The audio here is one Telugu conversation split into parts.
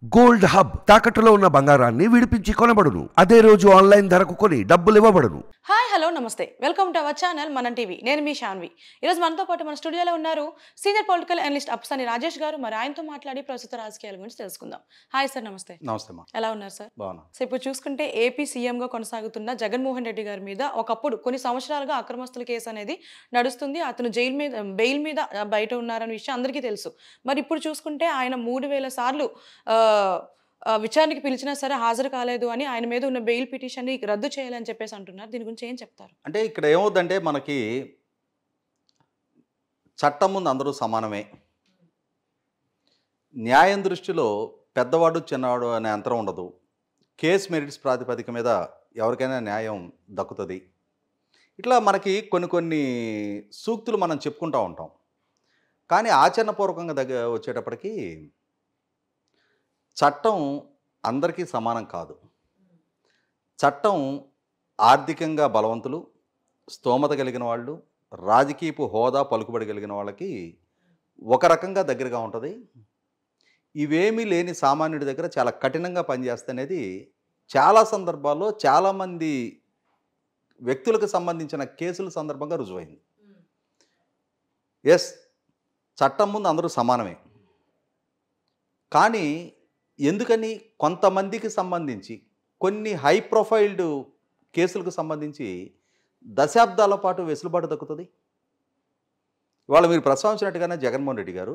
గోల్డ్ హబ్ తాకట్టులో ఉన్న బంగారాన్ని విడిపించి కొనబడును. అదే రోజు ఆన్లైన్ ధరకు కొని డబ్బులు ఇవ్వబడును. Hi hello namaste, welcome to our channel Manam TV. నేను మీ శాన్వి. ఈరోజు మనతో పాటు మన స్టూడియోలో ఉన్నారు senior political analyst Apsani Rajesh garu. మరి ఆయనతో మాట్లాడి ప్రస్తుత రాజకీయాల గురించి తెలుసుకుందాం. హాయ్ సార్, నమస్తే. నమస్తే మా. ఎలా ఉన్నారు సార్? బాగున్నా. సో ఇప్పుడు చూసుకుంటే ఏపీ సీఎంగా కొనసాగుతున్న జగన్మోహన్ రెడ్డి గారి మీద ఒకప్పుడు కొన్ని సంవత్సరాలుగా అక్రమస్తుల కేసు అనేది నడుస్తుంది. అతను బెయిల్ మీద బయట ఉన్నారనే విషయం అందరికీ తెలుసు. మరి ఇప్పుడు చూసుకుంటే ఆయన 3000 సార్లు విచారణకి పిలిచినా సరే హాజరు కాలేదు అని ఆయన మీద ఉన్న బెయిల్ పిటిషన్ని రద్దు చేయాలని చెప్పేసి అంటున్నారు. దీని గురించి ఏం చెప్తారు? అంటే ఇక్కడ ఏమవుద్దంటే మనకి చట్టం ముందు అందరూ సమానమే. న్యాయం దృష్టిలో పెద్దవాడు చిన్నవాడు అనే అంతరం ఉండదు. కేస్ మెరిట్స్ ప్రాతిపదిక మీద ఎవరికైనా న్యాయం దక్కుతుంది. ఇట్లా మనకి కొన్ని సూక్తులు మనం చెప్పుకుంటూ ఉంటాం. కానీ ఆచరణపూర్వకంగా వచ్చేటప్పటికి చట్టం అందరికీ సమానం కాదు. చట్టం ఆర్థికంగా బలవంతులు, స్తోమత కలిగిన వాళ్ళు, రాజకీయపు హోదా పలుకుబడి కలిగిన వాళ్ళకి ఒక రకంగా దగ్గరగా ఉంటుంది. ఇవేమీ లేని సామాన్యుడి దగ్గర చాలా కఠినంగా పనిచేస్తనేది చాలా సందర్భాల్లో చాలామంది వ్యక్తులకు సంబంధించిన కేసుల సందర్భంగా రుజువైంది. ఎస్, చట్టం ముందు అందరూ సమానమే. కానీ ఎందుకని కొంతమందికి సంబంధించి కొన్ని హై ప్రొఫైల్డ్ కేసులకు సంబంధించి దశాబ్దాల పాటు వెసులుబాటు దక్కుతుంది? ఇవాళ మీరు ప్రస్తావించినట్టుగానే జగన్మోహన్ రెడ్డి గారు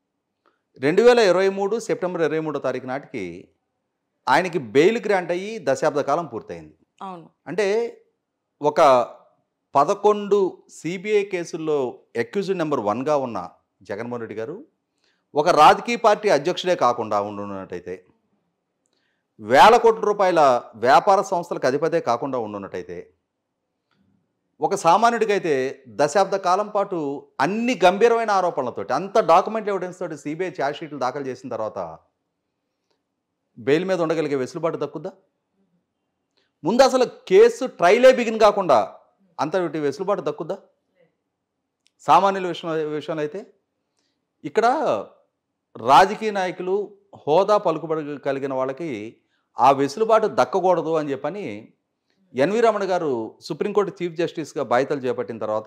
2023 సెప్టెంబర్ 23వ తారీఖు నాటికి ఆయనకి బెయిల్ గ్రాంట్ అయ్యి దశాబ్ద కాలం పూర్తయింది. అవును. అంటే ఒక 11 సిబిఐ కేసుల్లో అక్యూజ్డ్ నెంబర్ 1గా ఉన్న జగన్మోహన్ రెడ్డి గారు ఒక రాజకీయ పార్టీ అధ్యక్షుడే కాకుండా ఉండున్నట్టయితే, వేల కోట్ల రూపాయల వ్యాపార సంస్థలకు అధిపతే కాకుండా ఉండున్నట్టయితే, ఒక సామాన్యుడికైతే దశాబ్ద కాలం పాటు అన్ని గంభీరమైన ఆరోపణలతోటి, అంత డాక్యుమెంట్ ఎవిడెన్స్ తోటి సిబిఐ ఛార్జ్షీట్లు దాఖలు చేసిన తర్వాత బెయిల్ మీద ఉండగలిగే వెసులుబాటు దక్కుద్దా? ముందు అసలు కేసు ట్రయలే బిగిన్ కాకుండా అంతటి వెసులుబాటు దక్కుద్దా? సామాన్యుల విషయంలో అయితే ఇక్కడ రాజకీయ నాయకులు, హోదా పలుకుబడి కలిగిన వాళ్ళకి ఆ వెసులుబాటు దక్కకూడదు అని చెప్పని ఎన్వి రమణ గారు సుప్రీంకోర్టు చీఫ్ జస్టిస్గా బాధ్యతలు చేపట్టిన తర్వాత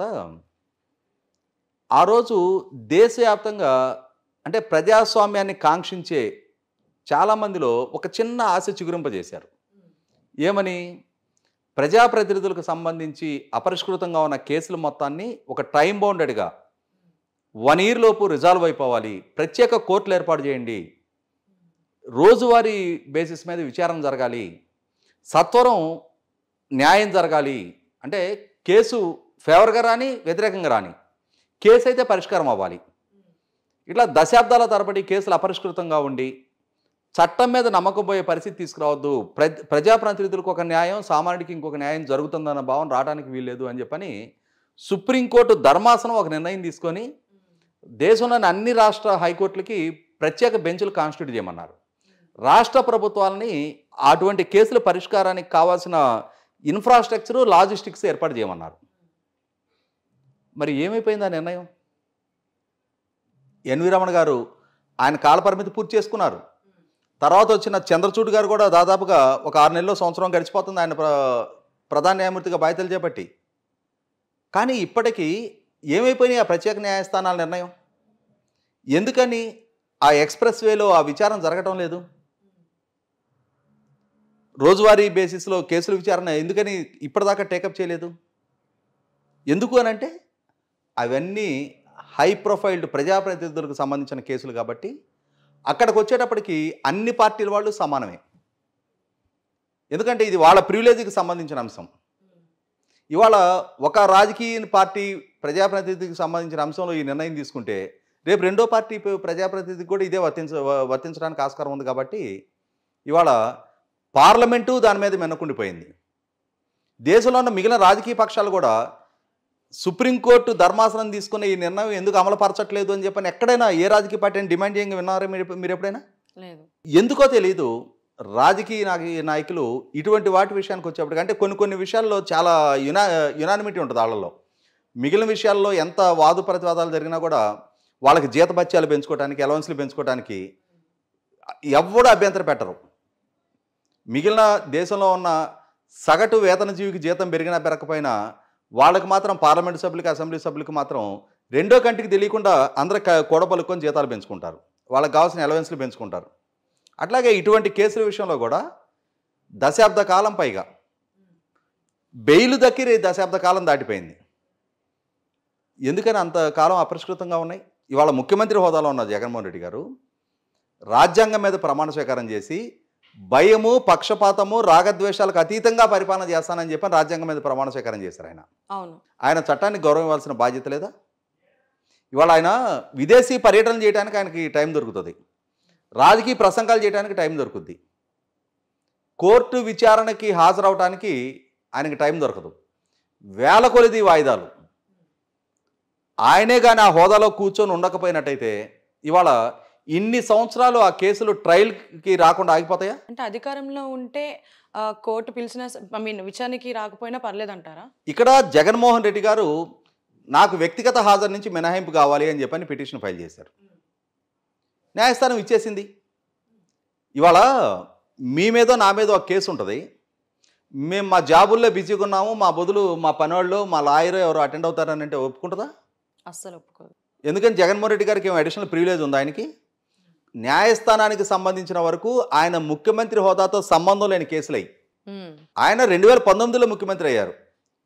ఆ రోజు దేశవ్యాప్తంగా అంటే ప్రజాస్వామ్యాన్ని కాంక్షించే చాలామందిలో ఒక చిన్న ఆశ చిగురింపజేశారు. ఏమని? ప్రజాప్రతినిధులకు సంబంధించి అపరిష్కృతంగా ఉన్న కేసుల మొత్తాన్ని ఒక టైం బౌండెడ్గా 1 year లోపు రిజాల్వ్ అయిపోవాలి, ప్రత్యేక కోర్టులు ఏర్పాటు చేయండి, రోజువారీ బేసిస్ మీద విచారణ జరగాలి, సత్వరం న్యాయం జరగాలి. అంటే కేసు ఫేవర్గా రాని, వ్యతిరేకంగా రాని, కేసు అయితే పరిష్కారం అవ్వాలి. ఇట్లా దశాబ్దాల తరబడి కేసులు అపరిష్కృతంగా ఉండి చట్టం మీద నమ్మకం పోయే పరిస్థితి తీసుకురావద్దు. ప్రజాప్రతినిధులకు ఒక న్యాయం, సామాన్యుడికి ఇంకొక న్యాయం జరుగుతుందన్న భావన రావడానికి వీల్లేదు అని చెప్పని సుప్రీంకోర్టు ధర్మాసనం ఒక నిర్ణయం తీసుకొని దేశంలోని అన్ని రాష్ట్ర హైకోర్టులకి ప్రత్యేక బెంచ్లు కాన్స్టిట్యూట్ చేయమన్నారు. రాష్ట్ర ప్రభుత్వాలని అటువంటి కేసుల పరిష్కారానికి కావాల్సిన ఇన్ఫ్రాస్ట్రక్చరు, లాజిస్టిక్స్ ఏర్పాటు చేయమన్నారు. మరి ఏమైపోయింది ఆ నిర్ణయం? ఎన్వి రమణ గారు ఆయన కాలపరిమితి పూర్తి చేసుకున్నారు. తర్వాత వచ్చిన చంద్రచూడ్ గారు కూడా దాదాపుగా ఒక 6 నెలలు, సంవత్సరం గడిచిపోతుంది ఆయన ప్రధాన న్యాయమూర్తిగా బాధ్యతలు చేపట్టి. కానీ ఇప్పటికీ ఏమైపోయినాయి ఆ ప్రత్యేక న్యాయస్థానాల నిర్ణయం? ఎందుకని ఆ ఎక్స్ప్రెస్ వేలో ఆ విచారణ జరగటం లేదు? రోజువారీ బేసిస్లో కేసుల విచారణ ఎందుకని ఇప్పటిదాకా టేకప్ చేయలేదు? ఎందుకు అనంటే అవన్నీ హై ప్రొఫైల్డ్ ప్రజాప్రతినిధులకు సంబంధించిన కేసులు కాబట్టి అక్కడికి వచ్చేటప్పటికి అన్ని పార్టీల వాళ్ళు సమానమే. ఎందుకంటే ఇది వాళ్ళ ప్రివిలేజ్కి సంబంధించిన అంశం. ఇవాళ ఒక రాజకీయ పార్టీ ప్రజాప్రతినిధికి సంబంధించిన అంశంలో ఈ నిర్ణయం తీసుకుంటే రేపు రెండో పార్టీ ప్రజాప్రతినిధికి కూడా ఇదే వర్తించడానికి ఆస్కారం ఉంది. కాబట్టి ఇవాళ పార్లమెంటు దాని మీద వెనక్కుండిపోయింది. దేశంలో ఉన్న మిగిలిన రాజకీయ పక్షాలు కూడా సుప్రీంకోర్టు ధర్మాసనం తీసుకున్న ఈ నిర్ణయం ఎందుకు అమలుపరచట్లేదు అని చెప్పని ఎక్కడైనా ఏ రాజకీయ పార్టీని డిమాండ్ చేయంగా విన్నారా మీరు ఎప్పుడైనా? లేదు. ఎందుకో తెలియదు. రాజకీయ నాయకులు ఇటువంటి వాటి విషయానికి వచ్చేప్పటికి అంటే కొన్ని విషయాల్లో చాలా యునానిమిటీ ఉంటుంది వాళ్ళలో. మిగిలిన విషయాల్లో ఎంత వాదు ప్రతివాదాలు జరిగినా కూడా వాళ్ళకి జీతభత్యాలు పెంచుకోవడానికి, అలవెన్స్లు పెంచుకోవడానికి ఎవ్వడూ అభ్యంతరం పెట్టరు. మిగిలిన దేశంలో ఉన్న సగటు వేతన జీవికి జీతం పెరిగినా పెరగకపోయినా వాళ్ళకి మాత్రం పార్లమెంటు సభ్యులకి, అసెంబ్లీ సభ్యులకి మాత్రం రెండో కంటికి తెలియకుండా అందరూ కూడబలుకొని జీతాలు పెంచుకుంటారు, వాళ్ళకి కావాల్సిన అలవెన్స్లు పెంచుకుంటారు. అట్లాగే ఇటువంటి కేసుల విషయంలో కూడా దశాబ్ద కాలం పైగా బెయిల్ దక్కి దశాబ్ద కాలం దాటిపోయింది. ఎందుకని అంతకాలం అపరిష్కృతంగా ఉన్నాయి? ఇవాళ ముఖ్యమంత్రి హోదాలో ఉన్న జగన్మోహన్ రెడ్డి గారు రాజ్యాంగం మీద ప్రమాణ స్వీకారం చేసి భయము, పక్షపాతము, రాగద్వేషాలకు అతీతంగా పరిపాలన చేస్తానని చెప్పి రాజ్యాంగం మీద ప్రమాణ స్వీకారం చేశారు. ఆయన చట్టానికి గౌరవం ఇవ్వాల్సిన బాధ్యత లేదా? ఇవాళ ఆయన విదేశీ పర్యటన చేయడానికి ఆయనకి టైం దొరుకుతుంది, రాజకీయ ప్రసంగాలు చేయడానికి టైం దొరుకుద్ది, కోర్టు విచారణకి హాజరవడానికి ఆయనకి టైం దొరకదు. వేల కొలది వాయిదాలు. ఆయనే కానీ ఆ హోదాలో కూర్చొని ఉండకపోయినట్టయితే ఇవాళ ఇన్ని సంవత్సరాలు ఆ కేసులు ట్రయల్కి రాకుండా ఆగిపోతాయా? అంటే అధికారంలో ఉంటే కోర్టు పిలిచిన విచారణకి రాకపోయినా పర్లేదంటారా? ఇక్కడ జగన్మోహన్ రెడ్డి గారు నాకు వ్యక్తిగత హాజరు నుంచి మినహాయింపు కావాలి అని చెప్పని పిటిషన్ ఫైల్ చేశారు. న్యాయస్థానం ఇచ్చేసింది. ఇవాళ మీ మీదో నా మీదో ఒక కేసు ఉంటుంది, మేము మా జాబుల్లో బిజీగా ఉన్నాము, మా బదులు మా పనివాళ్ళు, మా లాయర్ ఎవరు అటెండ్ అవుతారని అంటే ఒప్పుకుంటుందా? అస్సలు ఒప్పుకోదు. ఎందుకని జగన్మోహన్ రెడ్డి గారికి ఏం అడిషనల్ ప్రివిలేజ్ ఉంది ఆయనకి? న్యాయస్థానానికి సంబంధించిన వరకు ఆయన ముఖ్యమంత్రి హోదాతో సంబంధం లేని కేసులయ్యి. ఆయన 2019లో ముఖ్యమంత్రి అయ్యారు,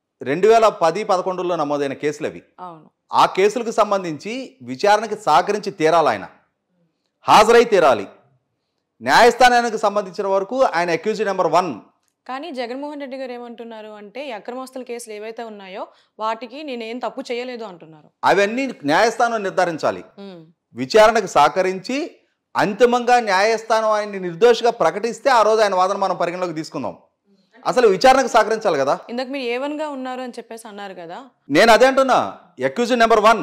2010-11లో నమోదైన కేసులు అవి. ఆ కేసులకు సంబంధించి విచారణకి సహకరించి తీరాలి, ఆయన హాజరై తీరాలి. న్యాయస్థానానికి సంబంధించిన వరకు ఆయన అక్యూజ్డ్ నెంబర్ 1. కానీ జగన్మోహన్ రెడ్డి గారు ఏమంటున్నారు అంటే అక్రమస్తుల కేసులు ఏవైతే ఉన్నాయో వాటికి నేనేం తప్పు చేయలేదు అంటున్నారు. అవన్నీ న్యాయస్థానం నిర్ధారించాలి. విచారణకు సహకరించి అంతిమంగా న్యాయస్థానం ఆయన్ని నిర్దోషిగా ప్రకటిస్తే ఆ రోజు ఆయన వాదన మనం పరిగణలోకి తీసుకుందాం. అసలు విచారణకు సహకరించాలి కదా. ఇందాక మీరు A1గా ఉన్నారు అని చెప్పేసి అన్నారు కదా. నేను అదే అంటున్నా, అక్యూజ్డ్ నెంబర్ 1.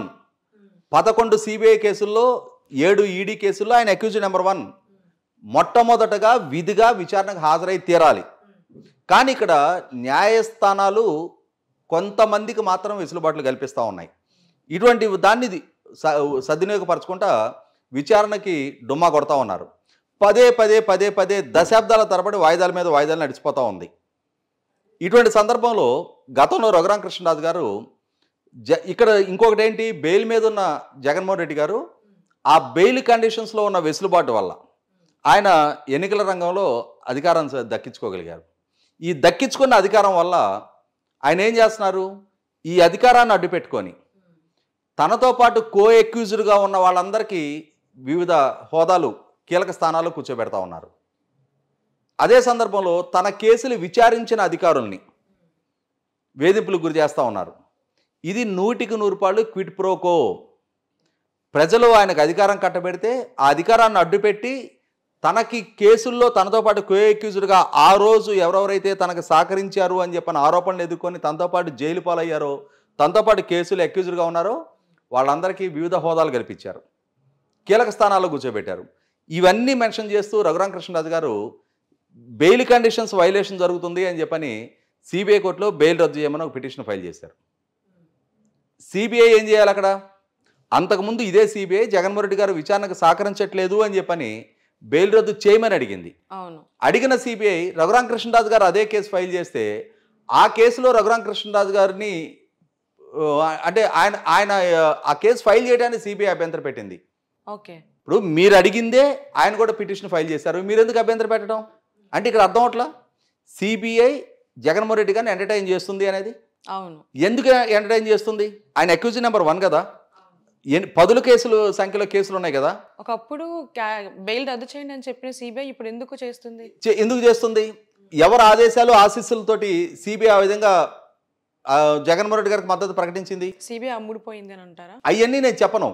11 CBI కేసుల్లో 7 ED కేసుల్లో ఆయన అక్యూజ్డ్ నెంబర్ 1. మొట్టమొదటగా విధిగా విచారణకు హాజరై తీరాలి. కానీ ఇక్కడ న్యాయస్థానాలు కొంతమందికి మాత్రం వెసులుబాట్లు కల్పిస్తూ ఉన్నాయి. ఇటువంటి దాన్ని సద్వినియోగపరచుకుంటా విచారణకి డుమ్మా కొడతా ఉన్నారు. పదే పదే దశాబ్దాల తరబడి వాయిదాల మీద వాయిదాలు నడిచిపోతూ ఉంది. ఇటువంటి సందర్భంలో గతంలో రఘురామకృష్ణరాజు గారు ఇక్కడ ఇంకొకటి ఏంటి, బెయిల్ మీద ఉన్న జగన్మోహన్ రెడ్డి గారు ఆ బెయిల్ కండిషన్స్లో ఉన్న వెసులుబాటు వల్ల ఆయన ఎన్నికల రంగంలో అధికారం దక్కించుకోగలిగారు. ఈ దక్కించుకున్న అధికారం వల్ల ఆయన ఏం చేస్తున్నారు, ఈ అధికారాన్ని అడ్డుపెట్టుకొని తనతో పాటు కో అక్యూజ్డ్గా ఉన్న వాళ్ళందరికీ వివిధ హోదాలు, కీలక స్థానాల్లో కూర్చోబెడతా ఉన్నారు. అదే సందర్భంలో తన కేసులు విచారించిన అధికారుల్ని వేధింపులకు గురి చేస్తూ ఉన్నారు. ఇది 100కి 100 క్విడ్ ప్రోకో. ప్రజలు ఆయనకు అధికారం కట్టబెడితే ఆ అధికారాన్ని అడ్డుపెట్టి తనకి కేసుల్లో తనతో పాటు కో అక్యూజ్డ్గా ఆ రోజు ఎవరెవరైతే తనకు సహకరించారు అని చెప్పిన ఆరోపణలు ఎదుర్కొని తనతో పాటు జైలు పాలయ్యారో, తనతో పాటు కేసులు అక్యూజ్డ్గా ఉన్నారో వాళ్ళందరికీ వివిధ హోదాలు కల్పించారు, కీలక స్థానాల్లో కూర్చోబెట్టారు. ఇవన్నీ మెన్షన్ చేస్తూ రఘురామకృష్ణరాజు గారు బెయిల్ కండిషన్స్ వైలేషన్ జరుగుతుంది అని చెప్పని CBI కోర్టులో బెయిల్ రద్దు చేయమని ఒక పిటిషన్ ఫైల్ చేశారు. CBI ఏం చేయాలి అక్కడ? అంతకుముందు ఇదే CBI జగన్మోహన్ రెడ్డి గారు విచారణకు సహకరించట్లేదు అని చెప్పని బెయిల్ రద్దు చేయమని అడిగింది. అడిగిన CBI రఘురామకృష్ణరాజు గారు అదే కేసు ఫైల్ చేస్తే ఆ కేసులో రఘురామకృష్ణరాజు గారిని అంటే ఆయన ఆ కేసు ఫైల్ చేయడానికి CBI అభ్యంతరం పెట్టింది. ఇప్పుడు మీరు అడిగిందే ఆయన కూడా పిటిషన్ ఫైల్ చేశారు, మీరు ఎందుకు అభ్యంతరం పెట్టడం? అంటే ఇక్కడ అర్థం అవట్లా CBI జగన్మోహన్ రెడ్డి గారిని ఎంటర్టైన్ చేస్తుంది అనేది. ఎందుకు ఎంటర్టైన్ చేస్తుంది? ఆయన అక్యూజ్ నెంబర్ 1 కదా, 10 కేసులు సంఖ్యలో కేసులు ఉన్నాయి కదా. ఒకప్పుడు బెయిల్ రద్దు చేయండి అని చెప్పిన CBI ఇప్పుడు ఎందుకు చేస్తుంది? ఎవరు ఆదేశాలు ఆశీస్సులతోటి CBI ఆ విధంగా జగన్మోహన్ రెడ్డి గారికి మద్దతు ప్రకటించింది? CBI అమ్ముడుపోయింది అని అంటారా? అవన్నీ నేను చెప్పను.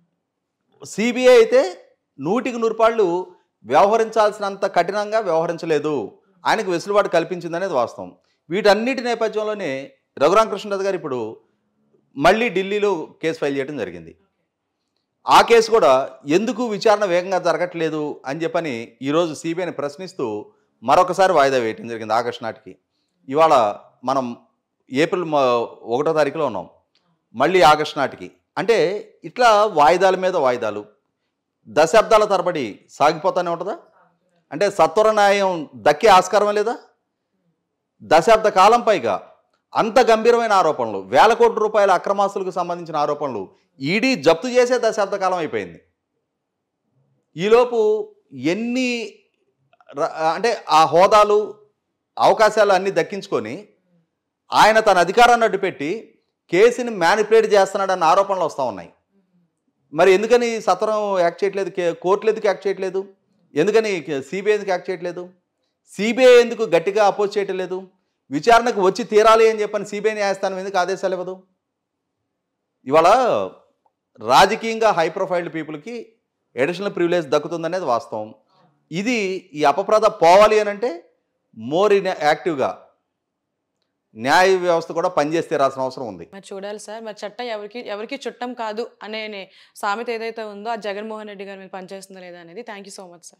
CBI అయితే 100కి 100 వ్యవహరించాల్సినంత కఠినంగా వ్యవహరించలేదు, ఆయనకు వెసులుబాటు కల్పించింది అనేది వాస్తవం. వీటన్నిటి నేపథ్యంలోనే రఘురామకృష్ణరాజు గారు ఇప్పుడు మళ్ళీ ఢిల్లీలో కేసు ఫైల్ చేయడం జరిగింది. ఆ కేసు కూడా ఎందుకు విచారణ వేగంగా జరగట్లేదు అని చెప్పని ఈరోజు CBIని ప్రశ్నిస్తూ మరొకసారి వాయిదా వేయటం జరిగింది ఆగస్టు నాటికి. ఇవాళ మనం ఏప్రిల్ 1వ తారీఖులో ఉన్నాం, మళ్ళీ ఆగస్టు నాటికి. అంటే ఇట్లా వాయిదాల మీద వాయిదాలు. దశాబ్దాల తరబడి సాగిపోతానే ఉంటుందా? అంటే సత్వర న్యాయం దక్కే ఆస్కారం లేదా? దశాబ్ద కాలం పైగా అంత గంభీరమైన ఆరోపణలు, వేల కోట్ల రూపాయల అక్రమాస్తులకు సంబంధించిన ఆరోపణలు ఈడీ జప్తు చేసే దశాబ్ద కాలం అయిపోయింది. ఈలోపు ఎన్ని అంటే ఆ హోదాలు అవకాశాలు అన్నీ దక్కించుకొని ఆయన తన అధికారాన్ని అడ్డుపెట్టి కేసుని మ్యానిపులేట్ చేస్తున్నాడన్న ఆరోపణలు వస్తూ ఉన్నాయి. మరి ఎందుకని సత్వరం యాక్ట్ చేయట్లేదు? కోర్టులు ఎందుకు యాక్ట్ చేయట్లేదు? ఎందుకని సిబిఐ ఎందుకు యాక్ట్ చేయట్లేదు? సిబిఐ ఎందుకు గట్టిగా అపోజ్ చేయటం లేదు? విచారణకు వచ్చి తీరాలి అని చెప్పని సిబిఐ న్యాయస్థానం ఎందుకు ఆదేశాలు ఇవ్వదు? ఇవాళ రాజకీయంగా హై ప్రొఫైల్డ్ పీపుల్కి అడిషనల్ ప్రివిలేజ్ దక్కుతుందనేది వాస్తవం. ఇది ఈ అపప్రద పోవాలి అని అంటే మోర్ యాక్టివ్గా న్యాయ వ్యవస్థ కూడా పనిచేస్తే రాసిన అవసరం ఉంది. మరి చూడాలి సార్, మరి చట్టం ఎవరికి చుట్టం కాదు అనే సామెత ఏదైతే ఉందో ఆ జగన్మోహన్ రెడ్డి గారి మీద పనిచేస్తుందో లేదా అనేది. Thank you so much sir.